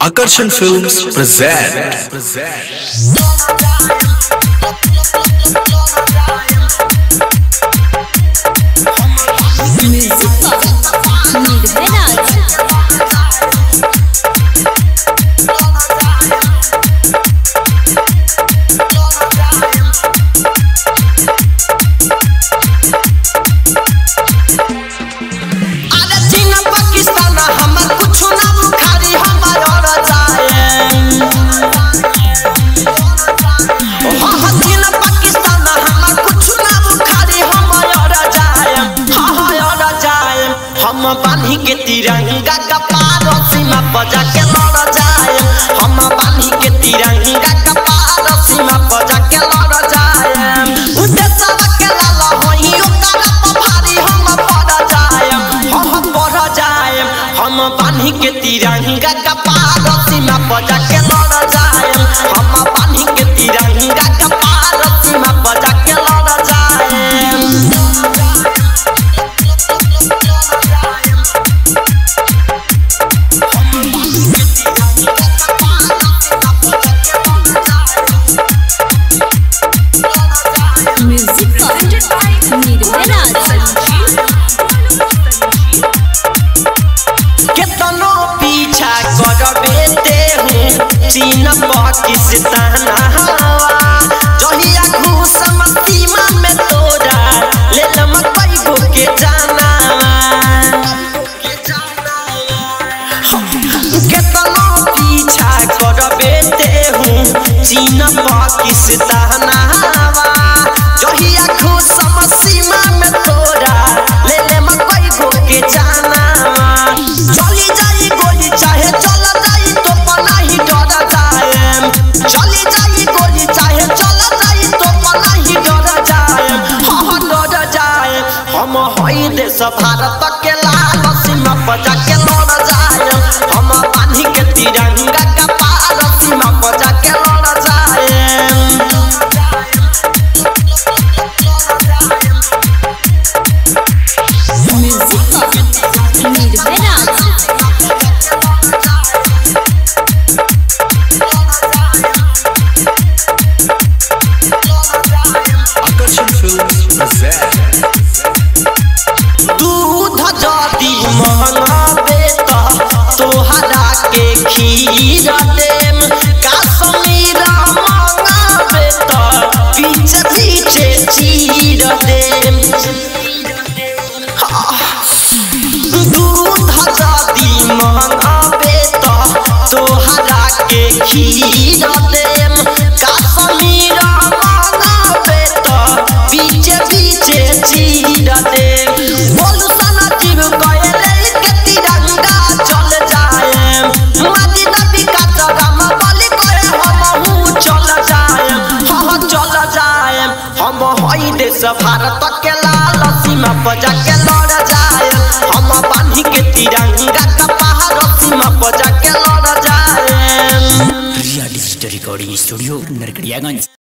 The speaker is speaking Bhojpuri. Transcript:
Akarshan Films present. हम बांधी के तिरंगा का पार सीमा बजा के लड़ जाए। हम बांधी के तिरंगा का पार सीमा बजा के लड़ जाए। उदेशवा के लाला होई ओकरा पर भारी हम पड़ जाए। हम पड़ जाए। हम बांधी के तिरंगा का पार सीमा बजा के लड़ जाए। हम बांधी के तिरंगा का पार सीमा बजा के लड़ जाए। केतनो पीछा करबे ते चीन पाकिस्तान जहिया घूस सीमा में तोरा ले लम पैगो के जाना। केतनो पीछा करबे ते चीन पाकिस्तान जहिया घूस सीमा में तोरा ले लम पैगो के जाना। चली जाई गोली चाहे चल जाई तो पनाही डर जाए। चली जाई गोली चाहे चल जाई तो पनाही डर जाए। हाँ डर जाए। हम होई देश भारत के लाल सीमा बजा के लड़ जाए। हम बांधी के तिरंगा का पार सीमा बजा के लड़ जाए। Akarshan Films present. दूध जदी महंगाबे तोहरा के खीर देम। कश्मीर मंगाबे पीछे पीछे चीर देम। दूध जदी महंगाबे तोहरा के खीर देम। कश्मीर मंगाबे पीछे पीछे चीर देम। बोलू सना जीव गए के तिरंगा चल जाए। मदीना विकास राम बलि करे हमहू चल जाए। हाँ चल जाए। हम होई देश भारत के लाल सीमा बजा के लड़ जाए। हम बांधी के तिरंगा का पहाड़ सीमा बजा के लड़ जाए। Riya digital recording studio Narkatiaganj.